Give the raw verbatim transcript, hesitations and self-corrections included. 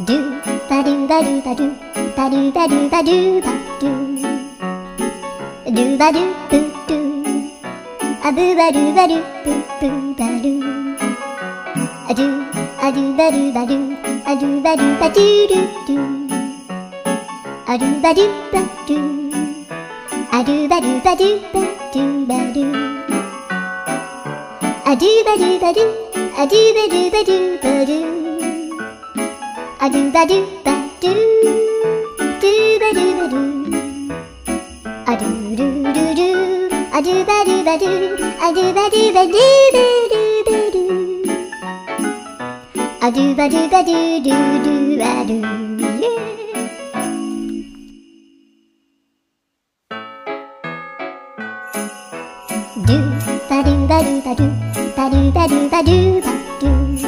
ドゥバドゥバドゥバドゥバドゥバドゥバドゥバドゥドゥバドゥブドゥアブバドゥバドゥブブバドゥアドゥアドゥバドゥバドゥアドゥバドゥバドゥドゥドゥアドゥバドゥバドゥアドゥバドゥバドゥバドゥバドゥアドゥバドゥバドゥアドゥバドゥバドゥバドゥアドゥバドゥバドゥドゥバドゥバドゥアドゥルルルアドゥバドゥバドゥアドゥバドゥバドゥバドゥバドゥアドゥバドゥバドゥドゥドゥバドゥ